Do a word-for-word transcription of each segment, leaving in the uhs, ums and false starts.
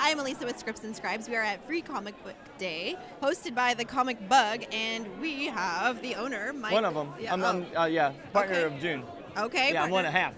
I am Elisa with Scripts and Scribes. We are at Free Comic Book Day, hosted by the Comic Bug, and we have the owner, Mike. One of them. Yeah, I'm, oh. I'm uh, yeah, partner Okay. of June. Okay. Yeah, partner. I'm one and a half.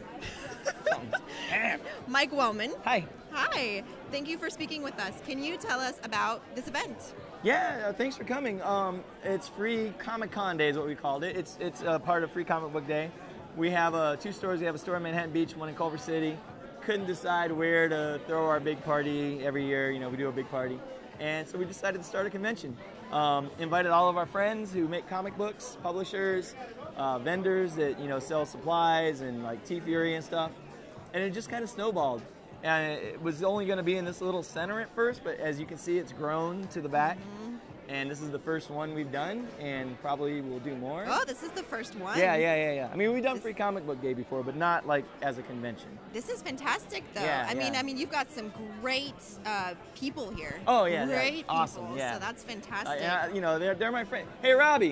half. Mike Wellman. Hi. Hi. Thank you for speaking with us. Can you tell us about this event? Yeah, uh, thanks for coming. Um, it's Free Comic Con Day is what we called it. It's it's uh, part of Free Comic Book Day. We have uh, two stores. We have a store in Manhattan Beach, one in Culver City. Couldn't decide where to throw our big party every year. You know, we do a big party. And so we decided to start a convention. Um, invited all of our friends who make comic books, publishers, uh, vendors that, you know, sell supplies and like T-Fury and stuff. And it just kind of snowballed. And it was only going to be in this little center at first, but as you can see, it's grown to the back. Mm-hmm. And this is the first one we've done, and probably we'll do more. Oh, this is the first one? Yeah, yeah, yeah, yeah. I mean, we've done Free Comic Book Day before, but not like as a convention. This is fantastic, though. Yeah, I mean, yeah. I mean, you've got some great uh, people here. Oh yeah, great yeah. Awesome. people. Yeah, So that's fantastic. Uh, yeah, you know, they're they're my friend. Hey, Robbie.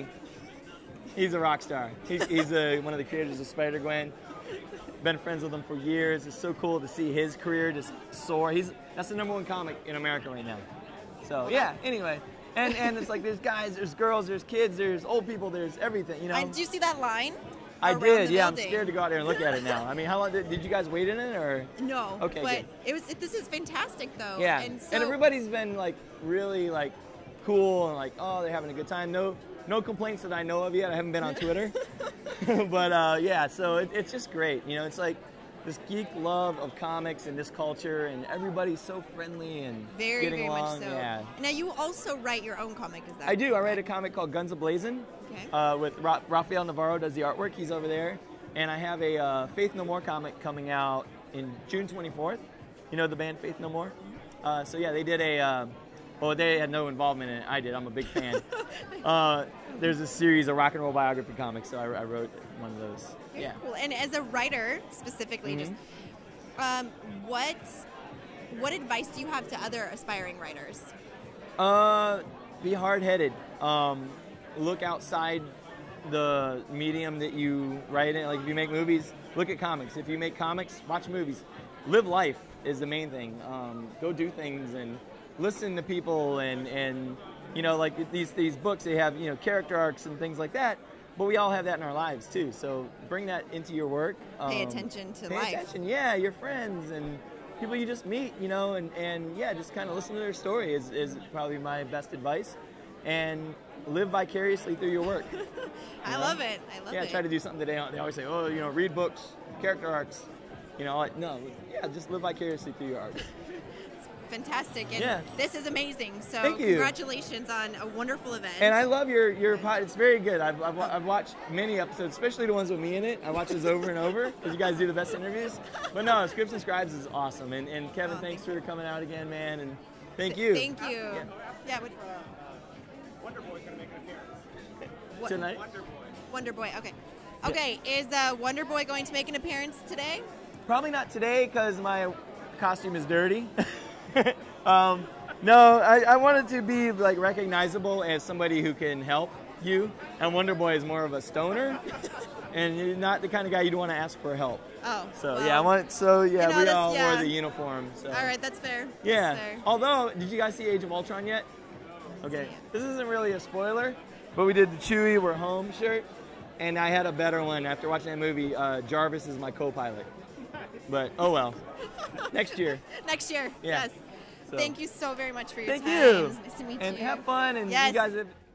He's a rock star. He's he's uh, one of the creators of Spider-Gwen. Been friends with him for years. It's so cool to see his career just soar. He's that's the number one comic in America right now. So yeah. Anyway. And and it's like there's guys, there's girls, there's kids, there's old people, there's everything, you know. And did you see that line? I around did, the yeah. I'm building? scared to go out there and look at it now. I mean, how long did, did you guys wait in it, or? No. Okay, But good. it was. It, this is fantastic, though. Yeah. And, so, and everybody's been like really like cool and like, oh, they're having a good time. No no complaints that I know of yet. I haven't been on Twitter, but uh, yeah. So it, it's just great. You know, it's like this geek love of comics and this culture, and everybody's so friendly and very, getting very along. much so. Yeah. Now you also write your own comic, is that? I do. I write a comic called Guns A-Blazing. Okay. Uh, with Ra- Rafael Navarro does the artwork. He's over there, and I have a uh, Faith No More comic coming out in June twenty-fourth. You know the band Faith No More? Uh, so yeah, they did a. Uh, well, they had no involvement in it. I did. I'm a big fan. uh, there's a series of rock and roll biography comics, so I, I wrote one of those. Very Yeah. cool. And as a writer, specifically, Mhm. just um, what what advice do you have to other aspiring writers? Uh, be hard-headed. Um, look outside the medium that you write in. Like if you make movies, look at comics. If you make comics, watch movies. Live life is the main thing. Um, go do things and listen to people and, and you know, like these these books, they have, you know, character arcs and things like that. But we all have that in our lives too. So bring that into your work. Pay Um, attention to pay life. attention, yeah, your friends and people you just meet, you know, and, and yeah, just kind of listen to their story is, is probably my best advice. And live vicariously through your work. You I know? love it. I love yeah, it. I try to do something today. They always say, oh, you know, read books, character arcs. You know, like, no, yeah, just live vicariously through your art. Fantastic. And Yeah. this is amazing. So Thank you. congratulations on a wonderful event. And I love your your pod. It's very good. I've, I've, I've watched many episodes, especially the ones with me in it. I watch those over and over because you guys do the best interviews. But no, Scripts and Scribes is awesome. And, and Kevin, Oh, thanks thank for coming out again, man. And thank you. Thank you. Yeah. Yeah. What, Wonder Boy's gonna make an appearance. what- Tonight? Wonder Boy. Wonder Boy. Okay. Okay. Is uh, Wonder Boy going to make an appearance today? Probably not today because my costume is dirty. um, no, I, I wanted to be like recognizable as somebody who can help you. And Wonder Boy is more of a stoner, and you're not the kind of guy you'd want to ask for help. Oh. So well, yeah, I want. So yeah, you know, we that's- all yeah. wore the uniform. So. All right. That's fair. Yeah. That's fair. Although, did you guys see Age of Ultron yet? Okay. it. This isn't really a spoiler, but we did the Chewie We're Home shirt, and I had a better one after watching that movie. Uh, Jarvis is my co-pilot. But oh well. Next year. Next year. Yeah. Yes. So. Thank you so very much for your Thank time. you. It was nice to meet And you. have fun, and Yes. you guys have